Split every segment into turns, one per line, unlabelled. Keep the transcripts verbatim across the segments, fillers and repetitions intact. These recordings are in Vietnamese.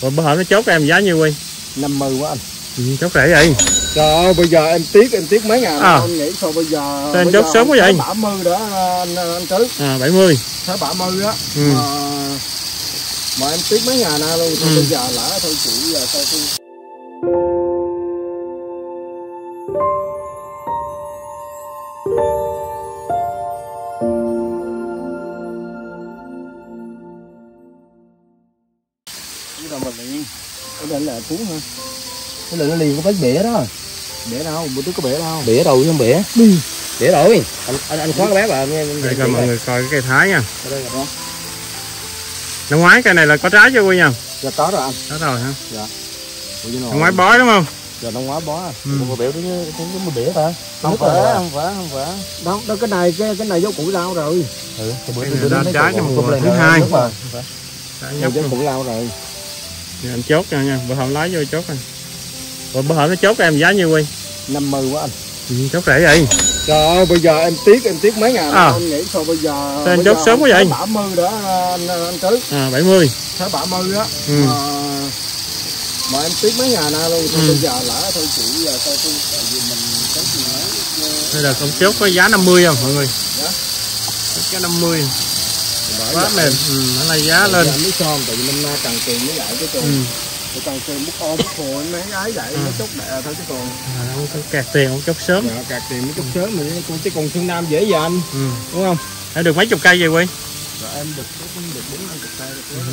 Rồi bữa hổm nó chốt em giá nhiêu Quy?
năm mươi quá anh.
Ừ, chốt rẻ vậy.
Trời ơi, bây giờ em tiếc em tiếc mấy ngàn
à.
Anh nghĩ sao bây giờ.
Sao anh chốt sớm quá vậy?
bảy mươi đó anh, anh Tứ.
À bảy mươi.
Thế bảy mươi á.
Ừ.
Mà, mà em tiếc mấy ngàn na luôn. Thôi
ừ.
bây giờ lỡ thôi chị giờ sao tôi. Cái đầu mình liền. Cái định là cuốn ha. Cái định nó liền có phải bể đó. Bể đâu, bữa trước có bể đâu. Bể đâu không bể. Ừ. Bể rồi. Anh anh, anh khóa cái bếp vào nghe.
Đây coi mọi người coi cái cây thái nha.
Ở đây rồi.
Năm ngoái cây này là có trái chưa Quy nha?
Dạ có rồi anh.
Có rồi hả?
Dạ.
Năm ngoái bói đúng không?
Giờ năm ngoái bó.
Ừ.
Một cái bể cái cái bể ta. Không phải, không phải, không phải. Đâu, đâu cái này cái cái này dấu củ lao rồi. Ừ, cái bữa
bữa đó trái trong mùa thứ hai.
Trái dấu củ lao rồi.
Giờ anh chốt nha nha, bữa hổm lái vô chốt anh. Rồi bữa hổm nó chốt em giá nhiêu Quy?
năm mươi quá anh.
Ừ, chốt rẻ vậy.
Trời ơi, bây giờ em tiếc em tiếc mấy ngàn
à.
Anh nghĩ sao bây giờ.
Sao anh chốt sớm quá vậy?
bảy mươi đó anh anh Tứ.
À bảy mươi.
Thế bảy mươi á.
Ừ.
Mà, mà em tiếc mấy ngàn na luôn. Thôi
ừ.
bây giờ lỡ thôi chị giờ sao tôi tại vì mình có gì nói.
Đây là con chốt có giá năm mươi không mọi người?
Dạ.
Cái năm mươi. Quá mềm. Ừ, nó này giá lên.
Anh biết sao tại vì năm nay cần tiền mới vậy chứ còn. Ừ. Tôi cần tiền bút ô bút hồ mấy gái vậy ừ. Nó chốt đẻ thôi chứ còn.
À, không có kẹt tiền không chốt sớm.
Dạ, kẹt tiền mới chốt sớm mà chứ còn Xuân Nam dễ dàng.
Ừ.
Đúng không?
Đã được mấy chục cây vậy Quy?
Rồi em được được bốn năm chục cây được.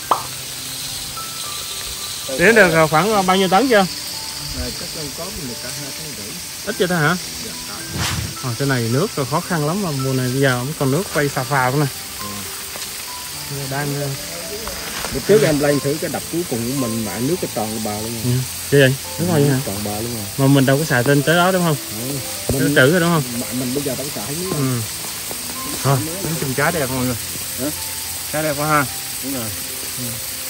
Ừ.
Đến được khoảng bao nhiêu tấn chưa?
Này chắc em có được cả hai tấn rưỡi.
Ít chưa ta hả?
Dạ.
À, cái này nước khó khăn lắm mà mùa này bây giờ không còn nước quay phà phà nữa nè. Ừ. Đang
bữa trước em lên thử cái đập cuối cùng của mình mà nước cái toàn bờ luôn rồi.
Ừ. Vậy vậy? Đúng rồi hả?
Toàn bờ luôn rồi.
Mà mình đâu có xài tên tới đó đúng không?
Ừ.
Mình trữ rồi đúng không?
Mình, mình bây giờ vẫn xài nước.
Ừ. Thôi, nói chung trái đẹp mọi người.
Hả?
Trái đẹp quá ha.
Đúng rồi.
Ừ.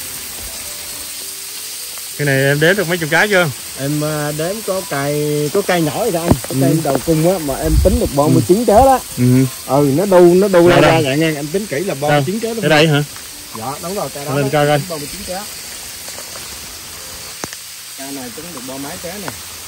Cái này em đếm được mấy chục trái chưa?
Em đếm có cây có cây nhỏ rồi anh, có cây
ừ.
đầu cung á mà em tính được ba mươi chín trái đó.
Ừ.
Ừ nó đu nó đu ra ra vậy nghe em tính kỹ là ba mươi chín trái.
Ở đây hả?
Dạ đúng rồi cây đó.
Lên coi coi.
ba mươi chín trái. Cây này tính được ba mấy trái này.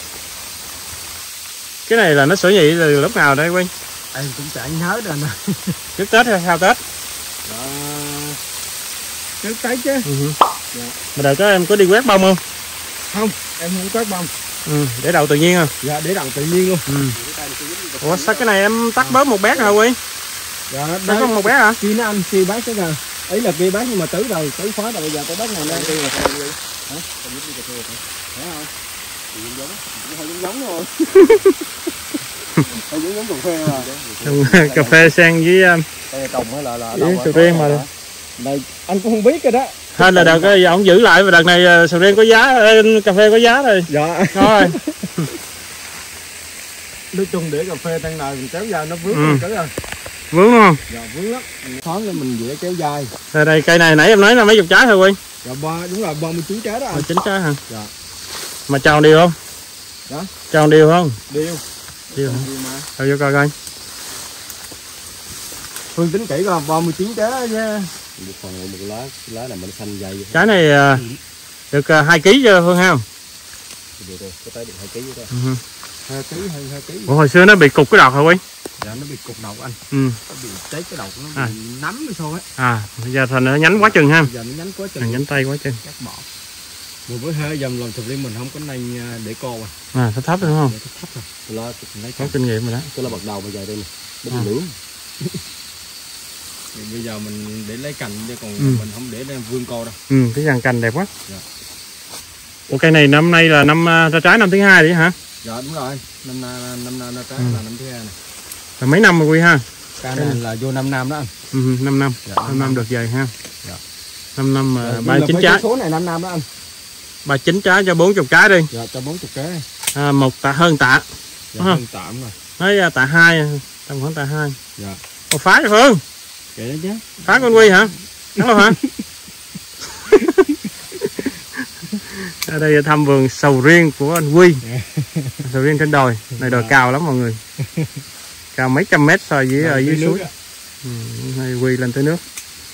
Cái này là nó sửa nhị từ lúc nào đây Quy?
Em cũng chẳng nhớ rồi nè.
Trước Tết hay sau Tết?
Dạ. Trước Tết chứ.
Ừ.
Dạ.
Mà đợt đó em có đi quét bông không?
Không, em không quét bông.
Ừ, để đậu tự nhiên không?
Dạ để đậu tự nhiên luôn.
Ừ. Ủa sao cái này em tắt bớt một bét hả Quy?
Dạ
tắt có một bét hả?
Kia nó anh kia bác cái rồi. Ấy là kia bác nhưng mà tứ rồi, tứ khóa rồi bây giờ tôi bác này đang đi rồi sao đi. Hả? Tôi giúp đi cà phê rồi. Thấy không? Thì giống giống hơi giống giống thôi. Hơi giống giống cà phê mà.
Cà phê sen với
đây trồng hay là là
sầu riêng mà.
Này anh cũng không biết rồi đó.
Hay là đợt cái ông giữ lại mà đợt này sầu riêng có giá, cà phê có giá rồi.
Dạ.
Rồi.
Nói chung để cà phê tăng này mình kéo dài nó vướng
ừ.
cái rồi.
Vướng đúng không?
Dạ vướng lắm. Thoáng cho mình dễ kéo dài.
Đây, đây cây này nãy em nói là mấy chục trái thôi Quy.
Dạ ba đúng rồi ba mươi chín trái đó anh.
ba mươi chín trái hả?
Dạ.
Mà tròn đều không?
Dạ.
Tròn đều không?
Đều.
Đều hả? Thôi vô coi coi.
Phương tính kỹ coi ba mươi chín trái đó nha. Một phần một lá, lá này mình xanh dày.
Trái này được hai ký chưa Phương ha?
Được rồi, có tới được hai ký rồi.
Ừ.
hai ký hơn hai ký.
Ủa, hồi xưa nó bị cục cái đọt hả Quy?
Dạ nó bị cục độc anh.
Ừ.
Nó bị cháy cái độc nó bị à. nấm hay sao ấy.
À, bây giờ thành nó nhánh quá chừng ha.
Giờ nó nhánh quá chừng.
À, nhánh tay quá chừng.
Cắt bỏ. Một bữa hơi dầm làm thực liên mình không có nên để co rồi.
À, thấp thấp đúng không?
Thấp thấp rồi. Tôi lo lấy
có kinh nghiệm rồi đó.
Tôi là bắt đầu bây giờ đây này. Bốc à. Lưỡng. Bây giờ mình để lấy cành chứ còn ừ. mình không để đem vươn co đâu.
Ừ, cái dàn cành đẹp quá.
Dạ.
Ủa cây này năm nay là năm ra trái năm thứ hai đấy hả?
Dạ đúng rồi. Năm nay năm nay ra trái ừ. là năm thứ hai này.
Là mấy năm rồi Quy ha?
Cây này là vô năm năm đó anh.
Ừ, năm năm.
Dạ,
năm năm được dày ha.
Dạ.
năm năm mà
dạ,
ba mươi chín trái.
Số này năm năm đó anh.
ba mươi chín trái cho bốn mươi trái đi.
Dạ cho bốn mươi trái.
À, một tạ hơn tạ.
Dạ, hơn tạ rồi.
Nói tạ hai, tầm khoảng tạ hai.
Dạ.
Ồ, phá cho Phương.
Kệ đó chứ.
Phá con Quy hả? Đúng không hả? Ở đây thăm vườn sầu riêng của anh Quy. Sầu riêng trên đồi. Này đồi cao lắm mọi người. Cao mấy trăm mét so với ở dưới suối. Ừ, này Quy lên tới nước.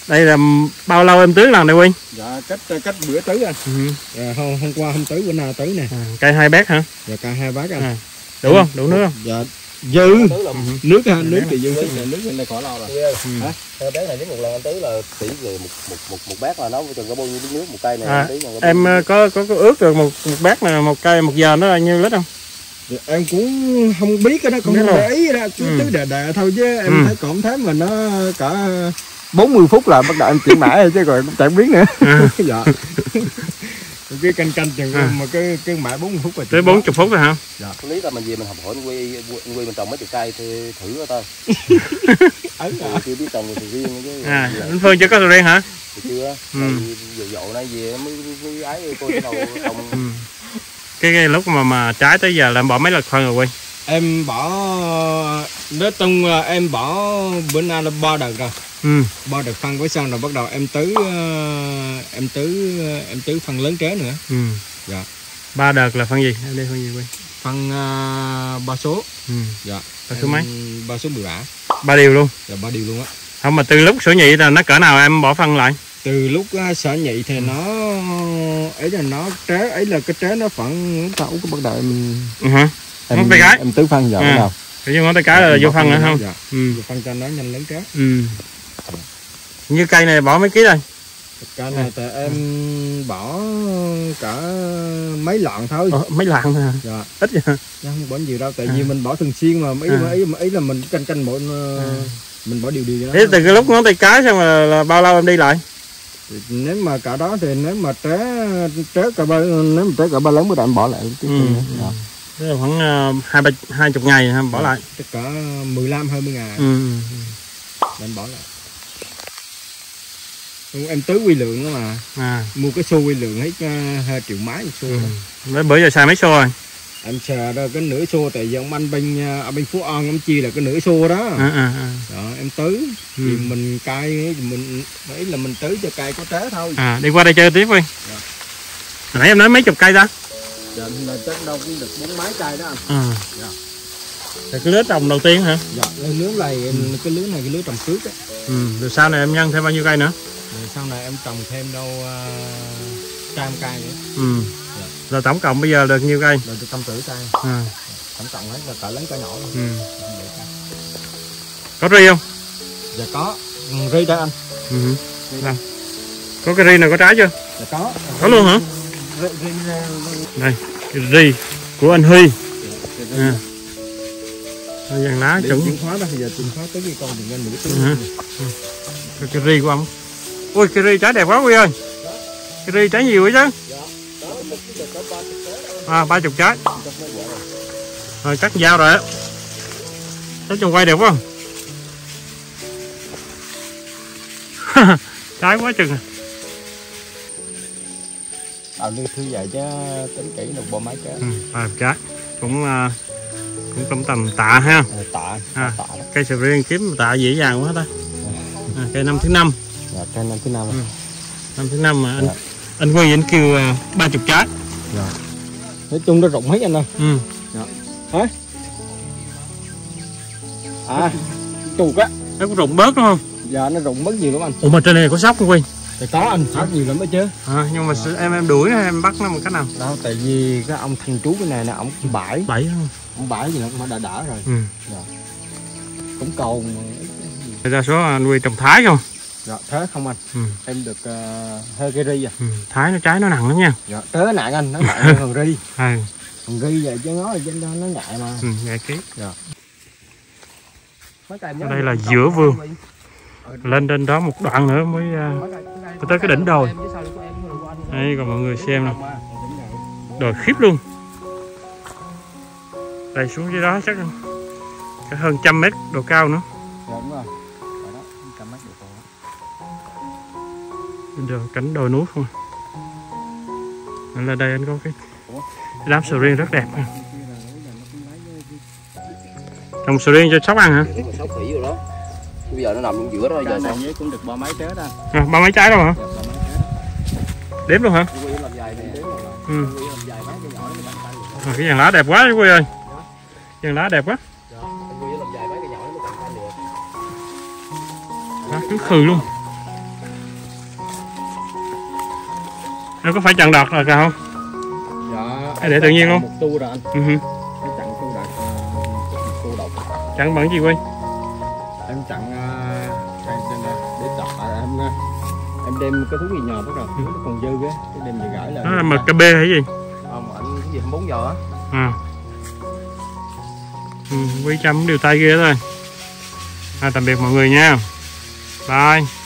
Đây là bao lâu em tưới lần đây Quyên?
Dạ cách cách bữa tưới anh.
Ừ.
Dạ, hôm hôm qua hôm tưới bữa nào tưới nè.
À, cây hai bát hả?
Dạ cây hai bát anh. À.
Đủ không? Đủ nước không?
Dạ dư. Ừ. Nước ha, nước thì dư sức nước bên đây khỏi lâu rồi. Ừ. Hả? Hai bát này nếu một lần anh tưới là tỷ về một một một một bát là nấu chừng có bao nhiêu lít nước một cây này.
À, em có có có ước được một một bát này một cây một giờ nó là nhiêu lít không?
Dạ, em cũng không biết cái đó, cũng không để ý đó, cứ ừ. tưới đà đà thôi chứ em ừ. thấy cảm thấy mà nó cả bốn mươi phút là bắt đầu em chuyển mã chứ rồi cũng chẳng biết nữa. À. Dạ. Cái canh canh chừng à. Mà cái cái mã bốn mươi phút rồi.
Tới bốn mươi phút rồi hả?
Dạ. Lý là mình về mình học hỏi anh Quy, anh Quy mình trồng mấy chục cây thì thử coi thôi. Ấn à. Chưa biết trồng thì riêng chứ.
À, anh Phương chưa có sầu riêng hả?
Thì chưa. Ừ. Dụ dụ nay về mới mới ấy coi đâu trồng. Ừ.
Cái, cái lúc mà mà trái tới giờ là em bỏ mấy lần phân rồi Quy?
Em bỏ nói tung em bỏ bữa nay là ba đợt rồi. Ừ. Ba đợt phân với xong rồi bắt đầu em tưới em tưới em tưới phân lớn trế nữa. Ừ. Dạ.
Ba đợt là phân gì? Em đây phân gì Quy?
Phân uh, ba số. Ừ. Dạ.
Ba số mấy?
Ba số mười bả.
Ba điều luôn.
Dạ ba điều luôn á.
Không mà từ lúc sữa nhị là nó cỡ nào em bỏ phân lại?
Từ lúc uh, sở nhị thì ừ. nó ấy là nó trế ấy là cái trế nó khoảng tao cái bắt đầu em
ừ hả?
Em, em, cái. em tưới phân giờ à. Nào
như ngón tay cái là vô phân nữa không?
Dạ. Ừ. Vô phân cho nó nhanh lớn trế.
Ừ. Như cây này bỏ mấy ký đây?
Cây này thì em bỏ cả mấy lạng thôi.
Ờ, mấy lạng thôi hả?
Dạ.
Ít vậy hả?
Không bỏ nhiều đâu, tại à. vì mình bỏ thường xuyên mà ý, à. ý, ý là mình canh canh mỗi à. mình bỏ điều điều cho nó.
Thế từ cái lúc ngón tay cái xong là, là bao lâu em đi lại?
Nếu mà cả đó thì nếu mà tré tré cả ba nếu mà tré cả ba lớn mới em bỏ lại tiếp ừ. Dạ.
Tức là khoảng hai ba hai chục ngày ha, bỏ à, lại.
Tất cả mười lăm hai mươi ngày.
Ừ.
Em bỏ lại. Em tưới quy lượng đó mà. À. Mua cái xô quy lượng hết hai triệu mấy một xô.
Ừ. Bữa giờ xài mấy xô rồi?
Em xài ra cái nửa xô, tại vì ông anh bên ở bên Phú An ông chia là cái nửa xô đó. À, à, à. Đó em tưới ừ. Thì mình cai mình ấy là mình tưới cho cây có tré thôi.
À đi qua đây chơi tiếp đi. Dạ. Nãy em nói mấy chục cây ta?
Dạ là chắc đâu cũng được bốn mấy cây đó anh. À. Dạ.
Thì cái lứa trồng đầu tiên hả?
Dạ, lứa này ừ. cái lứa này cái lứa trồng trước á.
Ừ, rồi sau này em nhân thêm bao nhiêu cây nữa?
Rồi sau này em trồng thêm đâu trăm uh, cây nữa. Ừ.
Dạ. Rồi tổng cộng bây giờ được nhiêu cây?
Được trăm rưỡi cây. À. Tổng cộng hết là cả lớn cả nhỏ luôn. Ừ.
Có ri không?
Dạ có, ri đây anh. Ừ.
Đâu? Có cái ri nào có trái chưa?
Dạ có.
Có luôn hả?
Ri, ri, ri.
Đây, cái ri của anh Huy. À. Dàn lá chuẩn.
Chuyển khóa đó, thì giờ chuyển khóa tới cái con đừng nhanh một cái
cái, cái ri của ông. Ui cái ri trái đẹp quá Huy ơi. Cái ri trái nhiều quá chứ. À ba chục trái. Rồi cắt dao rồi á. Trái trồng quay đẹp quá. Trái quá chừng.
À lưu thư vậy chứ tính kỹ được bao mấy trái.
Ừ, ba trái. Cũng uh, cũng trong tầm tạ ha.
À, tạ,
à,
tạ
cây sầu riêng kiếm tạ dễ dàng quá ta. À, cây năm thứ năm.
Dạ, cây năm thứ năm. Ừ.
Năm thứ năm mà anh dạ. anh Huy anh kêu ba chục trái.
Dạ. Nói chung nó rụng hết anh ơi. Ừ. Dạ. Hả? À, tuột á.
Nó có rụng bớt đúng không?
Dạ nó rụng bớt nhiều lắm anh.
Ủa mà trên này có sóc không Huy?
Thì có anh, sóc nhiều lắm đó chứ.
À, nhưng mà dạ. em em đuổi nó em bắt nó một cách nào?
Đâu, tại vì cái ông thằng chú cái này nè, ổng bãi.
Bãi không?
Ông bãi gì nữa cũng đã đỡ rồi. Ừ. Dạ. Cũng cầu
mà... ra số anh Huy trồng thái không?
Dạ, thế không anh. Ừ. Em được uh, hơi cây ri à.
Ừ. Thái nó trái nó nặng lắm nha.
Dạ, tới nặng anh, nó nặng hơn thằng ri.
À.
Thằng ri vậy chứ nó trên đó nó ngại mà.
Ừ, ngại ký.
Dạ.
Ở đây là giữa vườn. Lên trên đó một đoạn nữa mới uh, tới cái đỉnh đồi. Đây còn mọi người xem nè. Đồi khiếp luôn. Đây xuống dưới đó chắc cả hơn trăm mét độ cao nữa.
Đúng rồi.
Giờ cánh đồi núi không. Nên là đây anh có cái, cái đám sầu riêng rất đẹp. Trồng sầu riêng cho sóc ăn hả?
Sóc khỉ rồi đó. Bây giờ nó nằm trong giữa đó, giờ sao? Cũng được ba mấy trái đó.
À, ba mấy trái đâu hả? Đếm luôn hả? Ừ. À, cái dàn lá đẹp quá chú Quy ơi. Dàn lá đẹp quá. Lá cứng khừ luôn. Nó có phải chặn đọt rồi không?
Dạ.
Hay để tự nhiên luôn?
Một tu rồi anh.
Ừ.
Em chặn tu đợt tu độc.
Chặn bằng gì Quy?
Em chặn uh, trên để chọc à, em em đem cái thú gì nhờ bắt đầu nó còn dư á, cái đem về gửi lại.
Nó là em ca bê hay gì?
Không, anh cái gì hai mươi bốn giờ á.
À. Ừ, Quy Trâm điều tay kia thôi. À, tạm biệt mọi người nha. Bye.